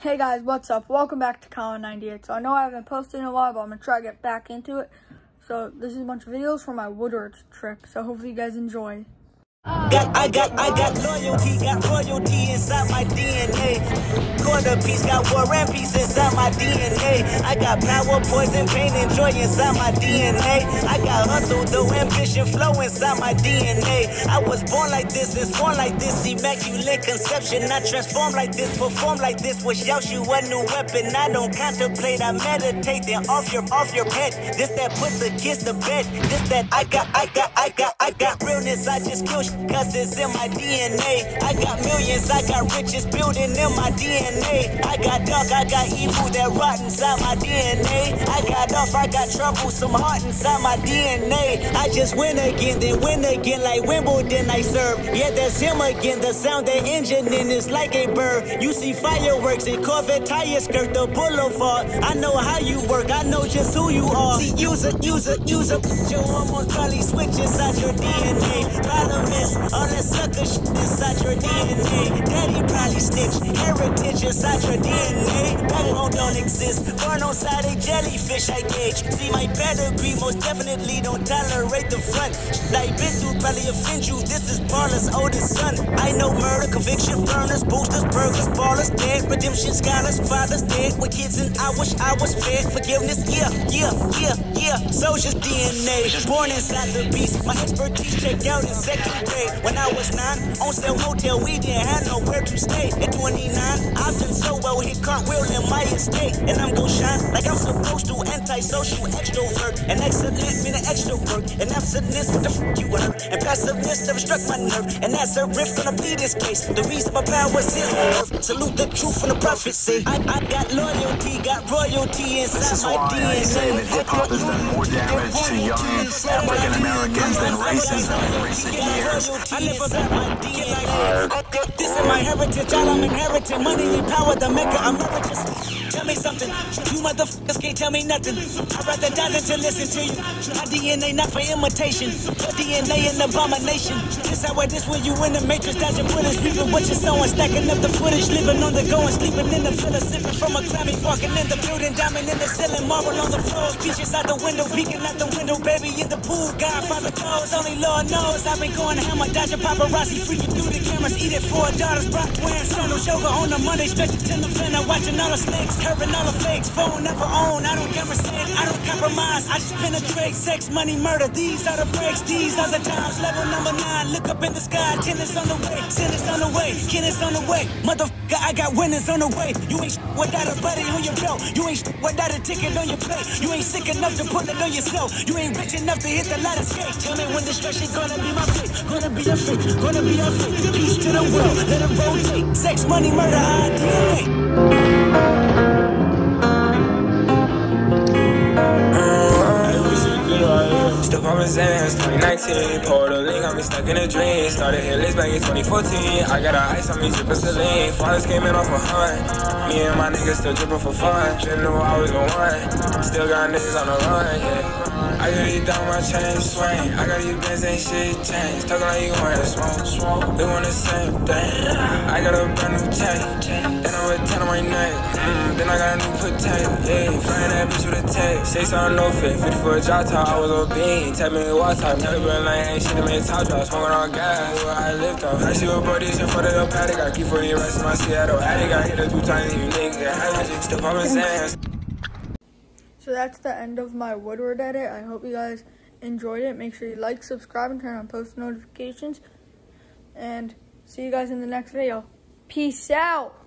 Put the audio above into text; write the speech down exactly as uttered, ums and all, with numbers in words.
Hey guys, what's up? Welcome back to Colin ninety-eight. So I know I haven't posted in a while, but I'm going to try to get back into it. So this is a bunch of videos from my Woodward trip. So hopefully you guys enjoy. Got, I got, I got loyalty, got royalty inside my D N A. Quarter piece, got war and peace inside my D N A. I got power, poison, pain, and joy inside my D N A. I got hustle, though, ambition, flow inside my D N A. I was born like this, and born like this, immaculate conception. I transform like this, perform like this, wish out you a new weapon. I don't contemplate, I meditate, then off your, off your head. This that puts against the bed. This that I got, I got, I got, I got realness, I just kill shit. Cause it's in my D N A. I got millions, I got riches building in my D N A. I got dark, I got evil that rot inside my D N A. I got off, I got trouble, some heart inside my D N A. I just win again, then win again like Wimbledon I serve. Yeah, that's him again, the sound that engine in is like a bird. You see fireworks and Corvette tires skirt the boulevard. I know how you work, I know just who you are. See, use a, use a, use a, you almost probably switch inside your D N A. Problem is, all that sucker shit inside your D N A. Daddy probably snitch. Heritage inside your D N A. Backbone don't exist. Born on side a jellyfish I gauge. See my pedigree most definitely don't tolerate the front. Shit I been through probably offend you. This is Parler's oldest son. I know murder, conviction, burners, boosters, burglars, ballers, dead, redemption, scholars, fathers dead with kids and I wish I was fed. Forgiveness, yeah, yeah, yeah, yeah. Soldier's D N A. Born inside the beast. My expertise checked out in second grade. When I was nine, on sale motel, we didn't have nowhere to stay. At twenty-nine, I've done so well, hit cartwheel in my estate. And I'm gon' shine like I'm supposed to. Antisocial extrovert. And excellent meaning extrovert. And absentness, what the f you were. And passiveness never struck my nerve. And that's a riff gonna be this case. The reason my power's here on earth. Salute the truth from the prophecy. I, I got loyalty, got royalty inside my D N A. This is why I say that hip-hop has done more damage to young African Americans than racism in recent years. I never got my D N A. This is my heritage, all I'm inheriting. Money and power, the maker emeritus. Tell me something, you motherfuckers can't tell me nothing. I'd rather die than to listen to you. My D N A not for imitation. Your D N A an abomination. This how it is when you in the matrix, dodging bullets, reaping what you're sowing, stacking up the footage, living on the go and sleeping in the villa, sipping from a clammy, walking in the building, diamond in the ceiling, marble on the floors, beaches out the window, peeking out the window, baby in the pool, Godfather clothes, only Lord knows I've been going hammer, dodging paparazzi, freaking through the cameras, eating four daughters, Brock wearing sandals, yoga on a Monday, stretching to the fan, watching all the snakes, curving all the fakes, phone never own, I don't gamble, I don't compromise, I just penetrate, sex, money, murder, these are the breaks, these are the times, level number nine, look up in the sky, tennis on the way, tennis on the way, tennis on the way, motherfucker, I got winners on the way, you ain't without a buddy on your belt, you ain't without a ticket on your plate, you ain't sick enough to put it on yourself, you ain't rich enough to hit the ladder skate, tell me when destruction gonna be my fate, gonna be a fate, gonna be a fate, peace to the world, let it rotate, sex, money, murder, I D N A. Still pumping Xans, twenty nineteen. Poured a link, got me stuck in a dream. Started hit list back in twenty fourteen. I got a ice on me, drippin' saline. Fathers came in off a hunt. Me and my niggas still drippin' for fun. Didn't know I was gon' run. Still got niggas on the run, yeah. I got these down my chain swing. I got these bands, ain't shit changed. Talking like you gon' have smoke. They want the same thing. I got a brand new chain. And I'm with ten on my neck. Mm, then I got a new potato. Yeah, flying that bitch with a tape. Say something no fit. fifty for a drop top, I was on bean. Tell me what time. Tell me bro, like ain't shit to make top drop. Smoking on gas. Where I lift off. I see what buddies in front of the paddock. I keep forty rest in my Seattle attic. I hit her two times. You niggas get allergic. Still pumping Xans. So that's the end of my Woodward edit. I hope you guys enjoyed it. Make sure you like, subscribe, and turn on post notifications. And see you guys in the next video. Peace out.